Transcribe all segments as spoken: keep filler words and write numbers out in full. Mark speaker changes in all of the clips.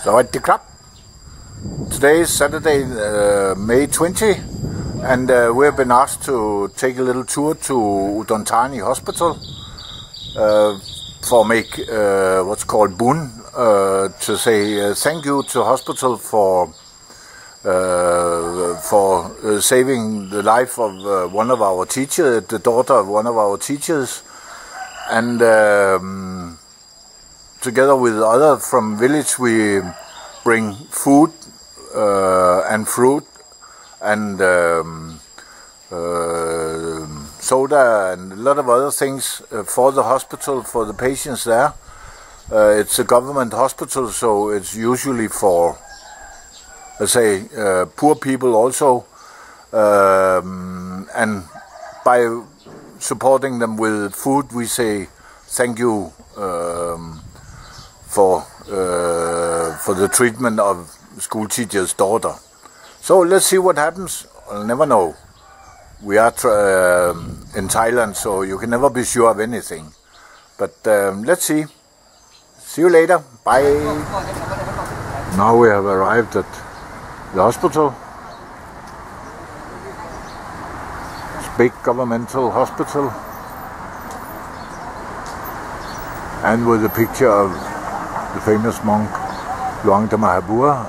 Speaker 1: Sawadee krap. Today is Saturday, uh, May twentieth, and uh, we have been asked to take a little tour to Udon Thani Hospital uh, for make uh, what's called boon, uh, to say uh, thank you to hospital for uh, for uh, saving the life of uh, one of our teachers, the daughter of one of our teachers, and um, together with others from village we bring food uh, and fruit and um, uh, soda and a lot of other things uh, for the hospital, for the patients there. Uh, it's a government hospital, so it's usually for, let's say, uh, poor people also, um, and by supporting them with food we say thank you um, for uh, for the treatment of school teacher's daughter. So let's see what happens. I'll never know. We are uh, in Thailand, so you can never be sure of anything. But um, let's see. See you later. Bye. Now we have arrived at the hospital. It's a big governmental hospital, and with a picture of the famous monk Udon Thani Hospital.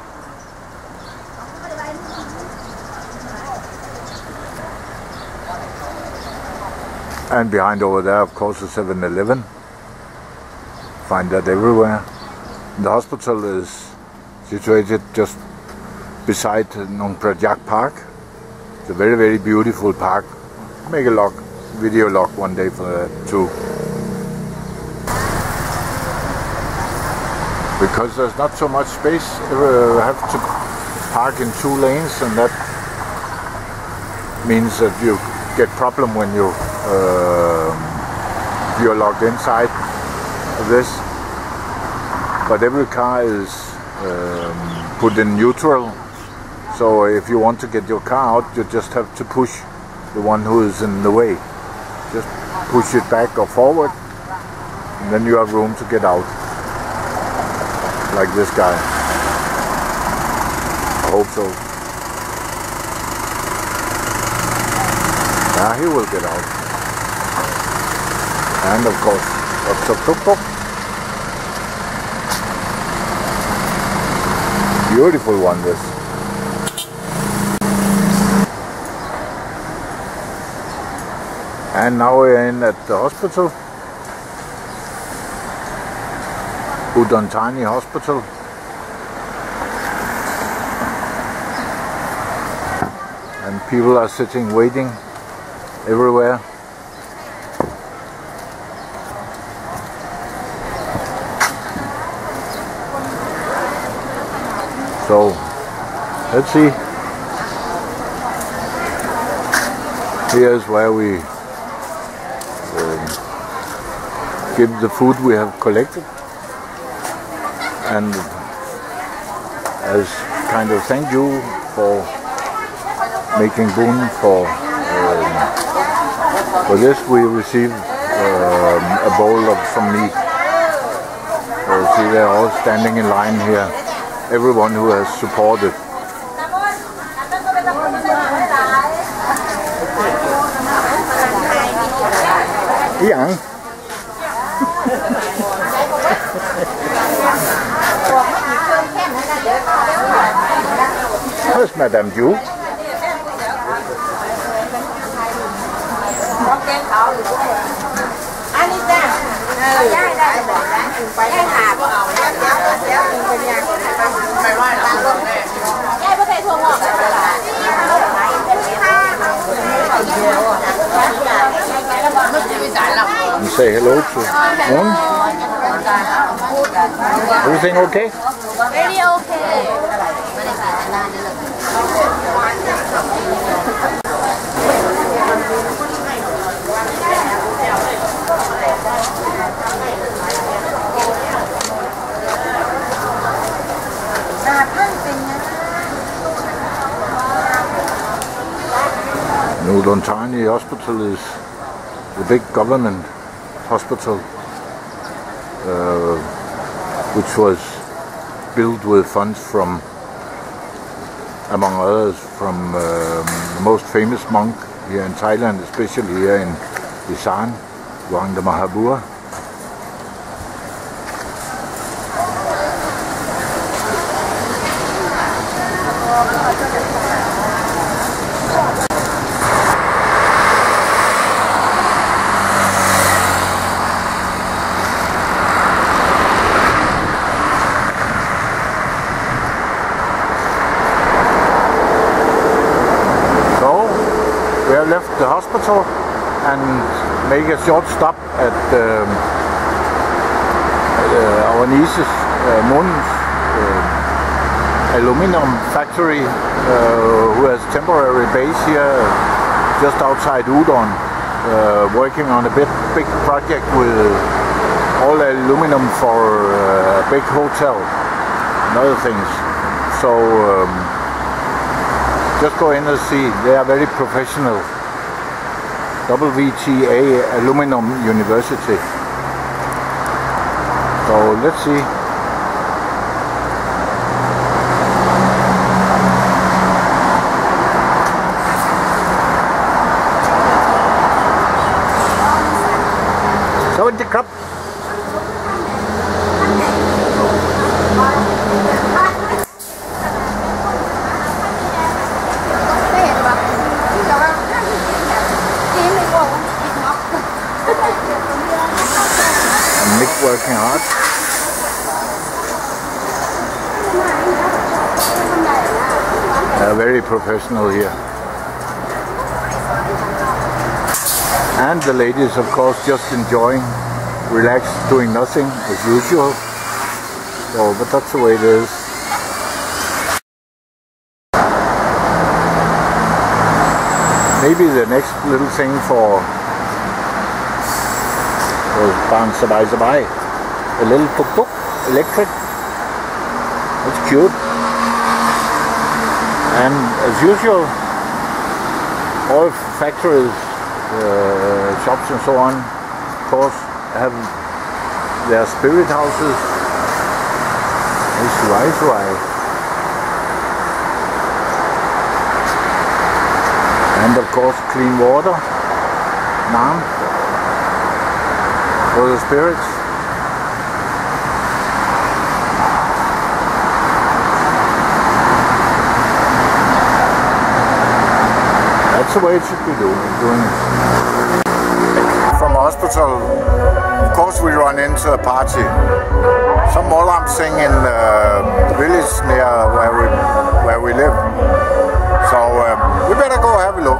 Speaker 1: And behind over there, of course, the seven eleven. Find that everywhere. The hospital is situated just beside Nong Prajak Park. It's a very, very beautiful park. Make a log, video log one day for that too. Because there's not so much space, you have to park in two lanes, and that means that you get problem when you uh, you're locked inside of this. But every car is um, put in neutral, so if you want to get your car out, you just have to push the one who is in the way. Just push it back or forward, and then you have room to get out. Like this guy. I hope so. Yeah, he will get out. And of course, lots of tuk-tuk. Beautiful one, this. And now we're in at the hospital. Udon Thani Hospital. And people are sitting waiting everywhere. So let's see. Here's where we um, give the food we have collected. And as kind of thank you for making boon for um, for this, we receive um, a bowl of some meat. Uh, see, they're all standing in line here. Everyone who has supported. Isaan. Where's Madame Yu? You say hello to Moon? Everything okay?
Speaker 2: Very okay.
Speaker 1: Udon Thani Hospital is the big government hospital, uh, which was built with funds from, among others, from um, the most famous monk here in Thailand, especially here in Isaan, Luang the Mahabua. We have left the hospital and make a short stop at um, uh, our niece's, uh, Mon's uh, aluminum factory, uh, who has temporary base here just outside Udon, uh, working on a big, big project with all aluminum for uh, a big hotel and other things. So. Um, Just go in and see, they are very professional. W T A Aluminum University. So let's see. So in the cup. Nick working hard. Uh, very professional here. And the ladies, of course, just enjoying, relaxed, doing nothing as usual. So, but that's the way it is. Maybe the next little thing for Bang sabai sabai, a little tuk tuk, electric. It's cute. And as usual, all factories, uh, shops and so on, of course, have their spirit houses. It's right, right. And of course, clean water, Nam. For the spirits. That's the way it should be doing. doing it. From the hospital, of course we run into a party. Some morlam sing in the village near where we, where we live. So um, we better go have a look.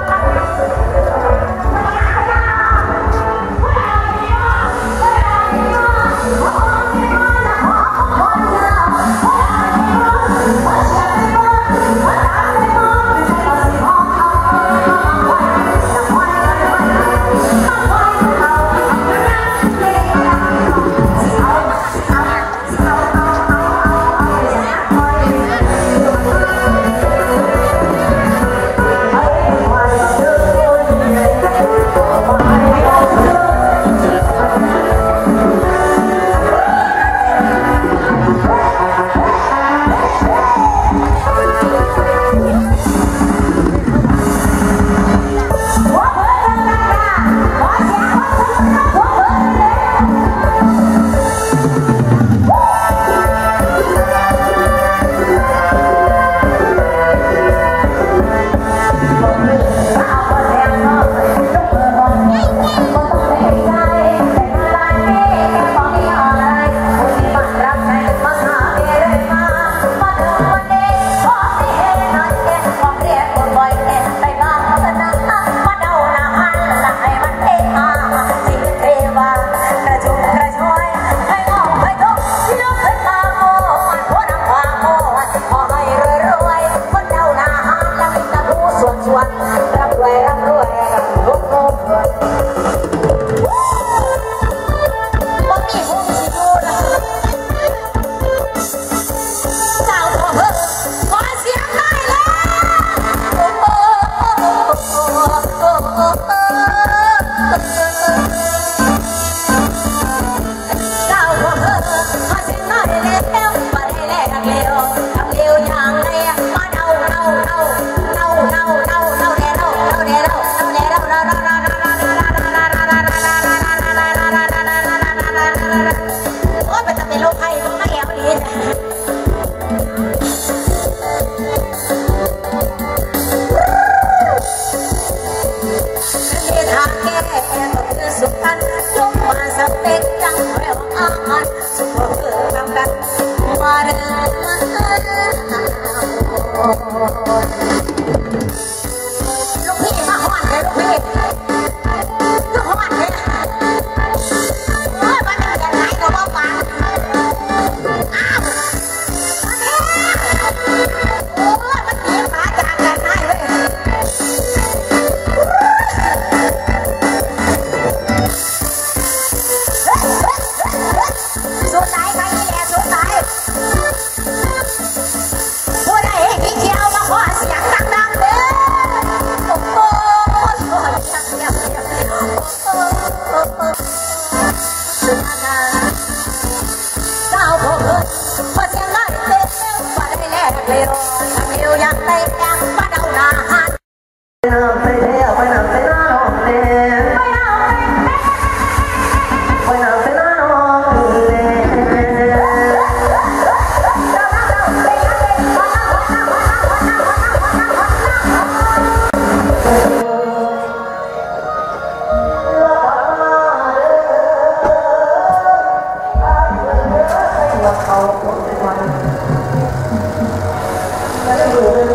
Speaker 3: ลูกพี่มาหอนเลยลูกพี่ลูกหอนเลยโอ้ยมันเป็นยังไงก็บอกมาอ้าวมันเนี่ยโอ้ยมันเสียขาจากกันได้เลยสุดท้ายใครนี่แหละสุดท้ายผู้ใดที่เที่ยวมาขอเสียงดังๆเด้อโอ้โหโอ้ยเยี่ยมเยี่ยมเยี่ยมโอ้โหโอ้โหเจ้าพวกเอ้ยพอเสียงนั้นเต้นพอได้แลกเลยรอทำเร็วอย่างไรอย่างมาเดาหน้าหันไปเที่ยวไปนั่งไปนั่งเล่นไปนั่งไปนั่งไปนั่งเล่นเขาเป็นวันแล้วจะอยู่